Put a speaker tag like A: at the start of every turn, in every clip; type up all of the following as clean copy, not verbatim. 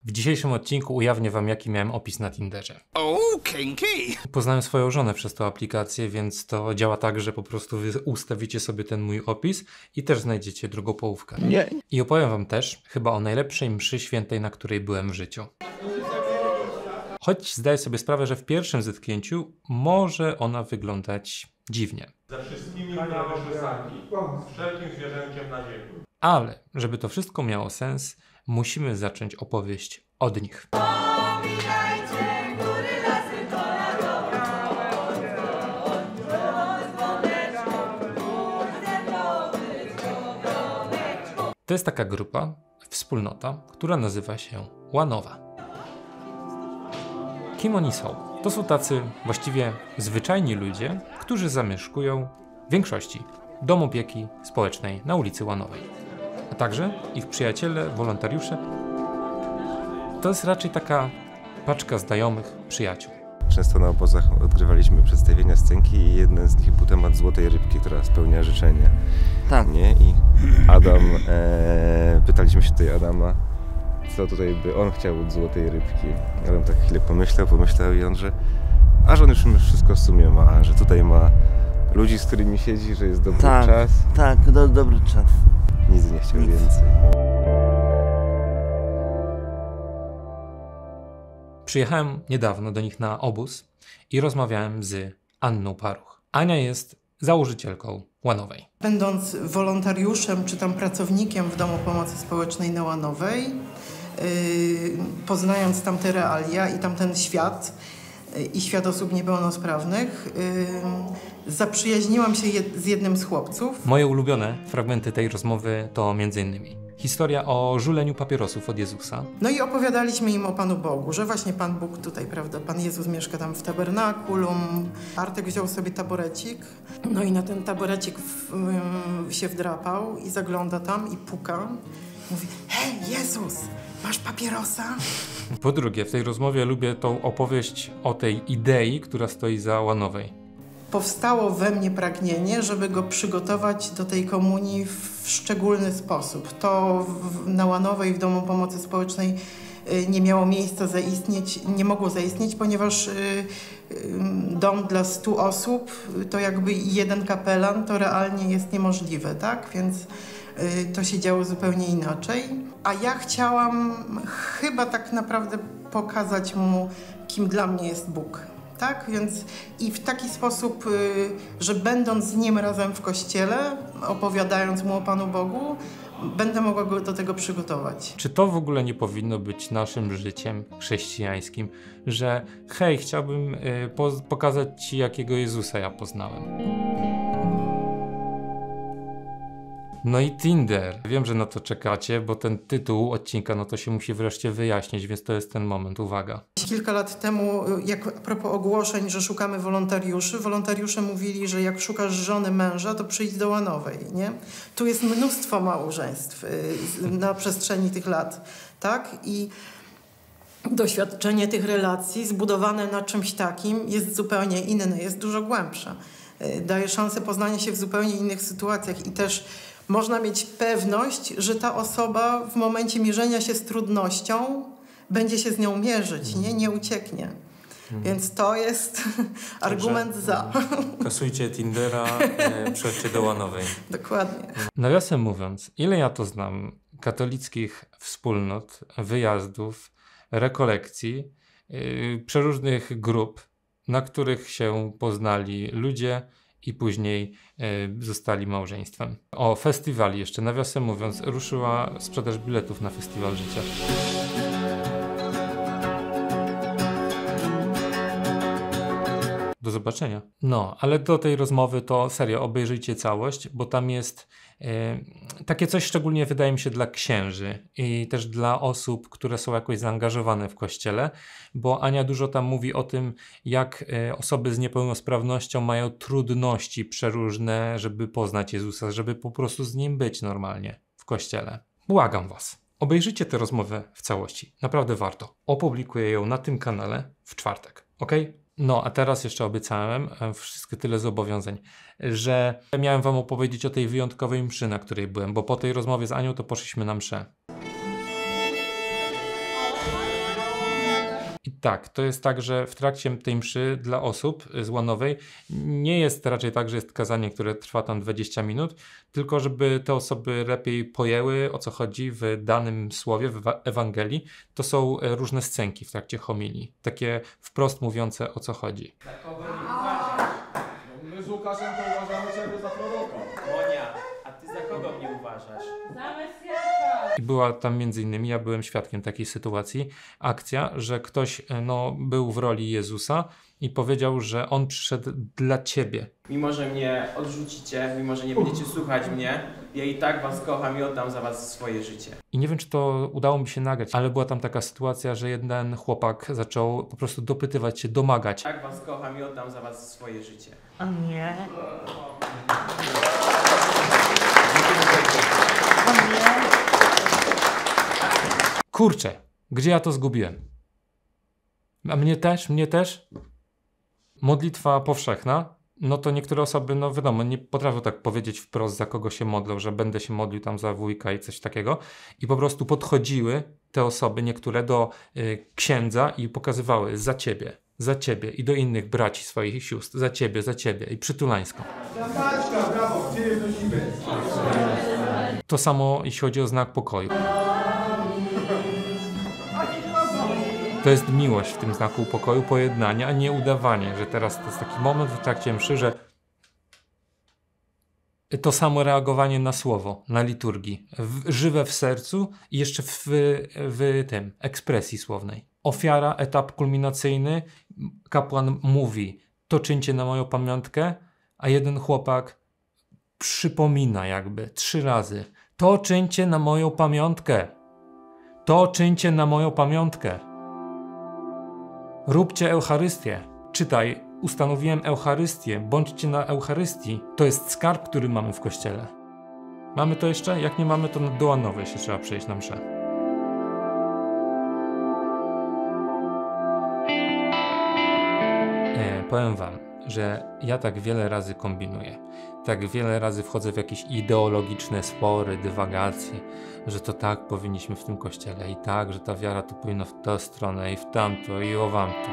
A: W dzisiejszym odcinku ujawnię wam, jaki miałem opis na Tinderze.
B: Kinky!
A: Poznałem swoją żonę przez tą aplikację, więc to działa tak, że po prostu wy ustawicie sobie ten mój opis i też znajdziecie drugą połówkę.
B: Nie.
A: I opowiem wam też chyba o najlepszej mszy świętej, na której byłem w życiu. Choć zdaję sobie sprawę, że w pierwszym zetknięciu może ona wyglądać dziwnie.
C: Ze wszystkimi praworzysami, z wszelkim zwierzęciem na ziemi.
A: Ale żeby to wszystko miało sens, musimy zacząć opowieść od nich. To jest taka grupa, wspólnota, która nazywa się Łanowa. Kim oni są? To są tacy właściwie zwyczajni ludzie, którzy zamieszkują w większości dom opieki społecznej na ulicy Łanowej. A także ich przyjaciele, wolontariusze. To jest raczej taka paczka znajomych przyjaciół.
D: Często na obozach odgrywaliśmy przedstawienia scenki i jeden z nich był temat złotej rybki, która spełnia życzenie.
B: Tak.
D: Nie? I pytaliśmy się tutaj Adama, co tutaj by on chciał od złotej rybki. Adam tak chwilę pomyślał i on, że on już wszystko w sumie ma, że tutaj ma ludzi, z którymi siedzi, że jest dobry czas.
B: Tak, dobry czas.
D: Nic nie chciał więcej.
A: Przyjechałem niedawno do nich na obóz i rozmawiałem z Anną Paruch. Ania jest założycielką Łanowej.
E: Będąc wolontariuszem czy tam pracownikiem w Domu Pomocy Społecznej na Łanowej, poznając tamte realia i tamten świat i świat osób niepełnosprawnych, zaprzyjaźniłam się z jednym z chłopców.
A: Moje ulubione fragmenty tej rozmowy to m.in. historia o żuleniu papierosów od Jezusa.
E: No i opowiadaliśmy im o Panu Bogu, że właśnie Pan Bóg tutaj, prawda, Pan Jezus mieszka tam w tabernakulum. Artek wziął sobie taborecik, no i na ten taborecik się wdrapał i zagląda tam i puka. Mówi: hej, Jezus, masz papierosa?
A: Po drugie, w tej rozmowie lubię tą opowieść o tej idei, która stoi za Łanowej.
E: Powstało we mnie pragnienie, żeby go przygotować do tej komunii w szczególny sposób. To na Łanowej w Domu Pomocy Społecznej nie miało miejsca zaistnieć, nie mogło zaistnieć, ponieważ dom dla 100 osób to jakby jeden kapelan, to realnie jest niemożliwe, tak? Więc to się działo zupełnie inaczej. A ja chciałam chyba tak naprawdę pokazać mu, kim dla mnie jest Bóg. Tak, więc i w taki sposób, że będąc z nim razem w kościele, opowiadając mu o Panu Bogu, będę mogła go do tego przygotować.
A: Czy to w ogóle nie powinno być naszym życiem chrześcijańskim, że hej, chciałbym pokazać ci, jakiego Jezusa ja poznałem. No i Tinder. Wiem, że na to czekacie, bo ten tytuł odcinka, no to się musi wreszcie wyjaśnić, więc to jest ten moment, uwaga.
E: Kilka lat temu, jak a propos ogłoszeń, że szukamy wolontariuszy, wolontariusze mówili, że jak szukasz żony, męża, to przyjdź do Łanowej, nie? Tu jest mnóstwo małżeństw na przestrzeni tych lat, tak? I doświadczenie tych relacji zbudowane na czymś takim jest zupełnie inne, jest dużo głębsze. Daje szansę poznania się w zupełnie innych sytuacjach i też można mieć pewność, że ta osoba w momencie mierzenia się z trudnością będzie się z nią mierzyć, nie ucieknie. Więc to jest argument za.
A: Kasujcie Tindera, przejdźcie do Łanowej.
E: Dokładnie.
A: Nawiasem mówiąc, ile ja to znam katolickich wspólnot, wyjazdów, rekolekcji, przeróżnych grup, na których się poznali ludzie i później zostali małżeństwem. O festiwali jeszcze, nawiasem mówiąc, ruszyła sprzedaż biletów na Festiwal Życia. Do zobaczenia. No, ale do tej rozmowy to serio, obejrzyjcie całość, bo tam jest takie coś szczególnie, wydaje mi się, dla księży i też dla osób, które są jakoś zaangażowane w kościele, bo Ania dużo tam mówi o tym, jak osoby z niepełnosprawnością mają trudności przeróżne, żeby poznać Jezusa, żeby po prostu z Nim być normalnie w kościele. Błagam was, obejrzyjcie tę rozmowę w całości. Naprawdę warto. Opublikuję ją na tym kanale w czwartek. Ok? No, a teraz jeszcze obiecałem, wszystkie tyle zobowiązań, że miałem wam opowiedzieć o tej wyjątkowej mszy, na której byłem, bo po tej rozmowie z Anią to poszliśmy na mszę. Tak, to jest tak, że w trakcie tej mszy dla osób z Łanowej nie jest raczej tak, że jest kazanie, które trwa tam 20 minut, tylko żeby te osoby lepiej pojęły, o co chodzi w danym słowie, w Ewangelii. To są różne scenki w trakcie homilii, takie wprost mówiące, o co chodzi.
C: My z Łukaszem to uważamy ciebie za proroka.
F: Monia, a ty za kogo mnie uważasz?
A: I była tam między innymi, ja byłem świadkiem takiej sytuacji, akcja, że ktoś był w roli Jezusa i powiedział, że On przyszedł dla ciebie.
F: Mimo, że mnie odrzucicie, mimo, że nie będziecie słuchać mnie, ja i tak was kocham i oddam za was swoje życie.
A: I nie wiem, czy to udało mi się nagrać, ale była tam taka sytuacja, że jeden chłopak zaczął po prostu dopytywać się, domagać.
F: Tak was kocham i oddam za was swoje życie.
A: Kurczę, gdzie ja to zgubiłem? A mnie też? Modlitwa powszechna, no to niektóre osoby, no wiadomo, nie potrafią tak powiedzieć wprost, za kogo się modlą, że będę się modlił tam za wujka i coś takiego. I po prostu podchodziły te osoby, niektóre, do księdza i pokazywały za ciebie i do innych braci swoich i sióstr, za ciebie i przytulańską.
C: Maćka, brawo, gdzie jest nosimy?
A: To samo jeśli chodzi o znak pokoju. To jest miłość w tym znaku pokoju, pojednania, a nie udawanie, że teraz to jest taki moment w trakcie mszy, że to samo reagowanie na słowo, na liturgii, żywe w sercu i jeszcze w tym, ekspresji słownej. Ofiara, etap kulminacyjny, kapłan mówi, to czyńcie na moją pamiątkę, a jeden chłopak przypomina jakby 3 razy, to czyńcie na moją pamiątkę, to czyńcie na moją pamiątkę. Róbcie Eucharystię. Czytaj, ustanowiłem Eucharystię, bądźcie na Eucharystii. To jest skarb, który mamy w Kościele. Mamy to jeszcze? Jak nie mamy, to do Łanowej się trzeba przejść na mszę. Powiem wam, że ja tak wiele razy kombinuję. Tak wiele razy wchodzę w jakieś ideologiczne spory, dywagacje, że to tak powinniśmy w tym kościele i tak, że ta wiara to powinna w tę stronę i w tamto i owamto.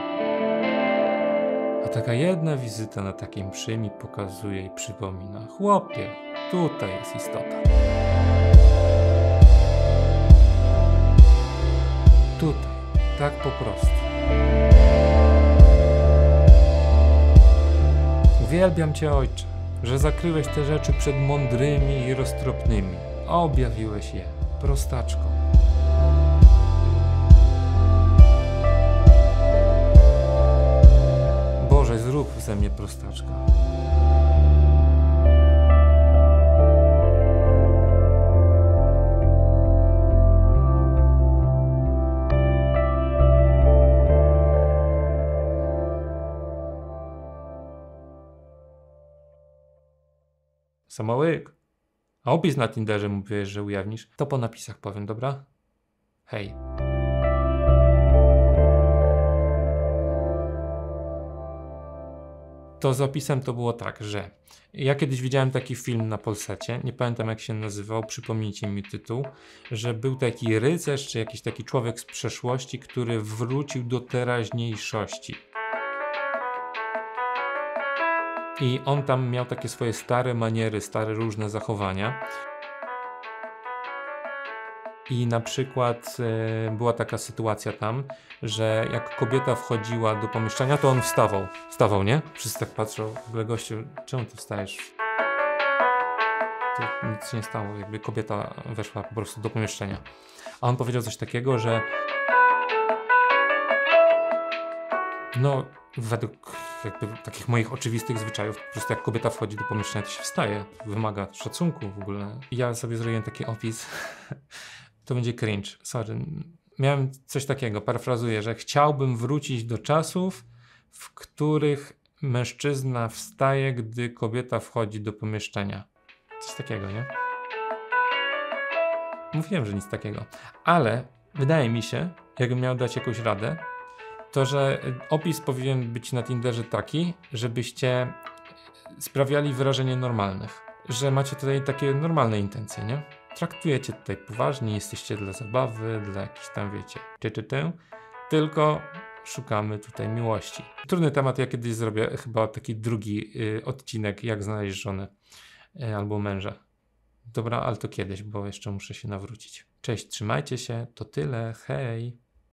A: A taka jedna wizyta na takiej mszy mi pokazuje i przypomina, chłopie, tutaj jest istota. Tutaj, tak po prostu. Uwielbiam Cię, Ojcze, że zakryłeś te rzeczy przed mądrymi i roztropnymi, a objawiłeś je prostaczkom. Boże, zrób ze mnie prostaczka. Samołyk. A opis na Tinderze mówiłeś, że ujawnisz? To po napisach powiem, dobra? Hej. To z opisem to było tak, że ja kiedyś widziałem taki film na Polsacie, nie pamiętam jak się nazywał, przypomnijcie mi tytuł, że był taki rycerz, czy jakiś taki człowiek z przeszłości, który wrócił do teraźniejszości. I on tam miał takie swoje stare maniery, stare różne zachowania. I na przykład była taka sytuacja tam, że jak kobieta wchodziła do pomieszczenia, to on wstawał. Wstawał, nie? Wszyscy tak patrzą, w ogóle gościu, czemu ty wstajesz? To nic się nie stało, jakby kobieta weszła po prostu do pomieszczenia. A on powiedział coś takiego, że no, według jakby takich moich oczywistych zwyczajów, po prostu jak kobieta wchodzi do pomieszczenia, to się wstaje, wymaga szacunku w ogóle. I ja sobie zrobiłem taki opis, to będzie cringe, sorry. Miałem coś takiego, parafrazuję, że chciałbym wrócić do czasów, w których mężczyzna wstaje, gdy kobieta wchodzi do pomieszczenia. Coś takiego, nie? Mówiłem, że nic takiego. Ale wydaje mi się, jakbym miał dać jakąś radę, to, że opis powinien być na Tinderze taki, żebyście sprawiali wyrażenie normalnych. Że macie tutaj takie normalne intencje, nie? Traktujecie tutaj poważnie, jesteście dla zabawy, dla jakiejś tam, wiecie, tylko szukamy tutaj miłości. Trudny temat, ja kiedyś zrobię chyba taki drugi odcinek, jak znaleźć żonę albo męża. Dobra, ale to kiedyś, bo jeszcze muszę się nawrócić. Cześć, trzymajcie się, to tyle, hej!